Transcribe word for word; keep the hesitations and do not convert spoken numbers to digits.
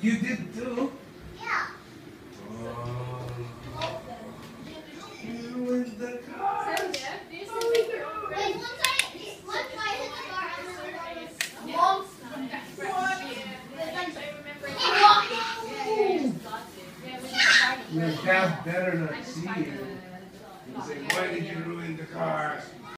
You did too? Yeah. Oh. You ruined the car. Wait, once I, once I hit the car, I'm going to walk. Your dad better not see you. You say, why did you ruin the car?